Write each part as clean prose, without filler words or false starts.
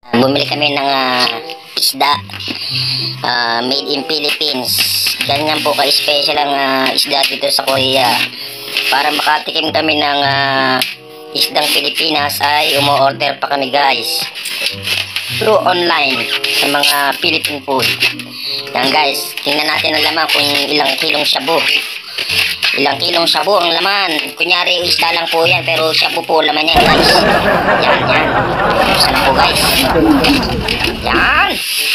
Bumili kami ng isda made in Philippines. Ganyan po ka-special ang isda dito sa Korea. Para makatikim kami ng isdang Pilipinas ay umu-order pa kami guys through online sa mga Philippine food. Yan guys, tingnan natin ang laman kung ilang kilong shabu. Ilang kilong shabu ang laman. Kunyari isda lang po yan, pero shabu po laman yan guys. Yan. Buksan na po guys. Yan.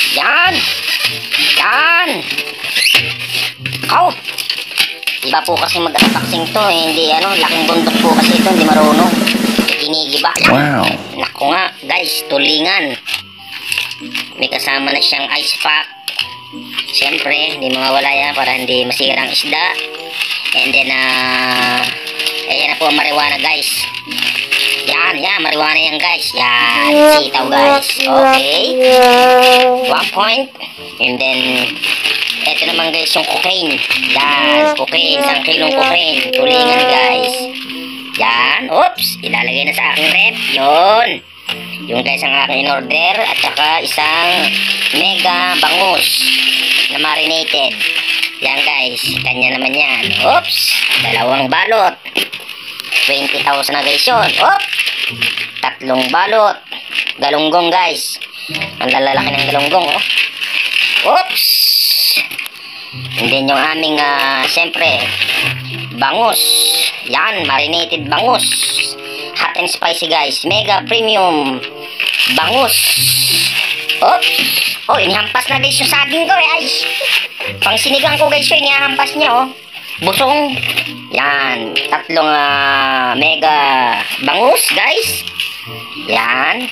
Iba po kasi mag-unboxing to eh. Hindi laking bundok po kasi ito, hindi marunong. Ginigiba. Wow. Naku nga guys, tulingan. May kasama na siyang ice pack. Siyempre, hindi mawawala yan para hindi masira ang isda. And then, ayan na po ang marijuana guys. Yan, marijuana yan guys. Yan, sitaw guys. Okay. 1 point. And then, eto naman guys yung cocaine. Yan, cocaine. 1 kilong cocaine. Tulingan guys. Yan, oops. Ilalagay na sa aking rep. Yun. Yung guys ang aking in-order. At saka isang mega bangus na marinated. Yan guys, kanya naman yan. Oops, 2 balot. 20,000 na guys yun. Oop, 3 balot. Galunggong guys. Ang lalaki ng galunggong oh. Oops. And then yung aming siyempre bangus. Yan, marinated bangus. Hot and spicy guys. Mega premium bangus. Oops. Oh, inihampas na guys yung saging ko eh. Ay, pang sinigang ko guys yung inihampas niya oh. Busong. Yan, 3 mega bangus guys. Yan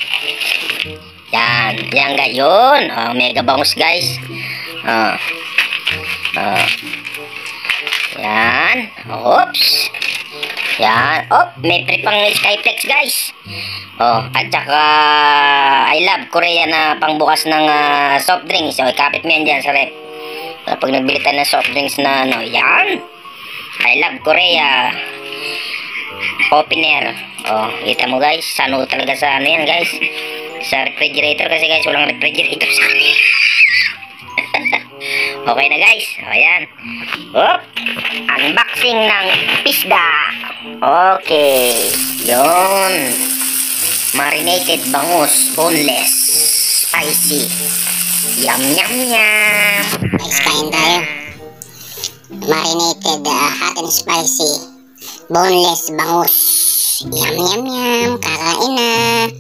guys, yun. Mega bangus guys. Yan. Oops. Yan. Oh, may free pang Skyflex guys. Oh, at saka I love Korea na pangbukas ng soft drinks. So, ikapit mo yan dyan sa rep. Pag nagbili tayo ng soft drinks na yan. I love Korea. Opener. Oh, kita mo guys. Sano talaga sa yan guys. Sa refrigerator kasi guys, walang refrigerator sa kanila. Okay na guys. O yan. Oh, unboxing ng pisda. Okay. Yun. Marinated bangus, boneless, spicy. Yum. Guys, kain tayo. Marinated, hot and spicy, boneless bangus. Yum. Kakain na.